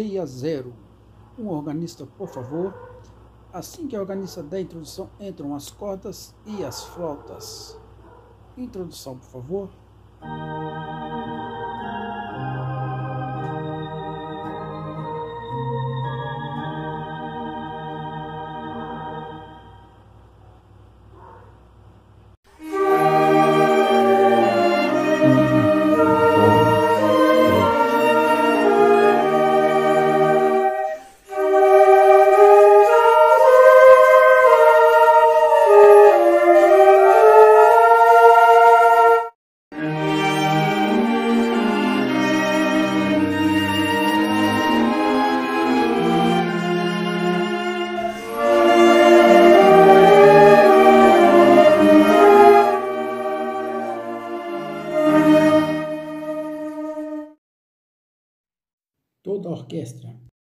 6-0. Um organista, por favor. Assim que a organista der a introdução, entram as cordas e as flautas. Introdução, por favor. Toda a orquestra.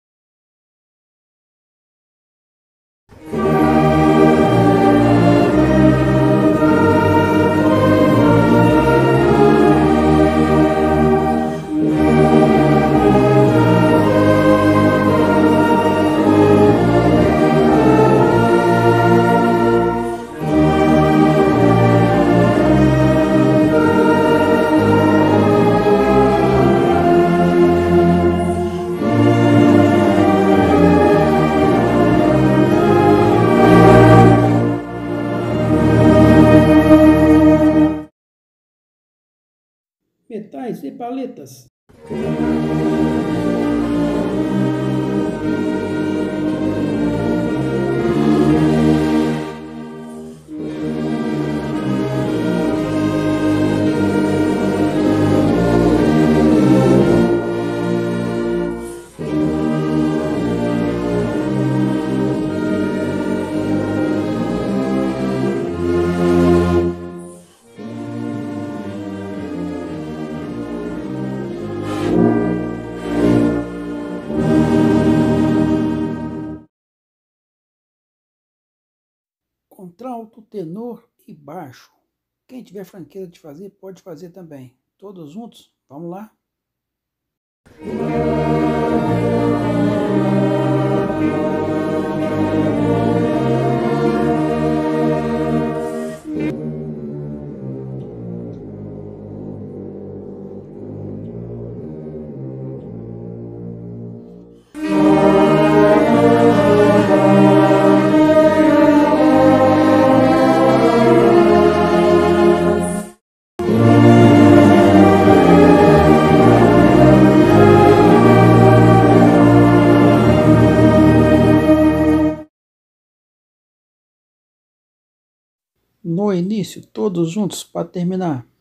Metais e paletas. Contralto, tenor e baixo. Quem tiver franqueza de fazer, pode fazer também. Todos juntos? Vamos lá? No início, todos juntos para terminar.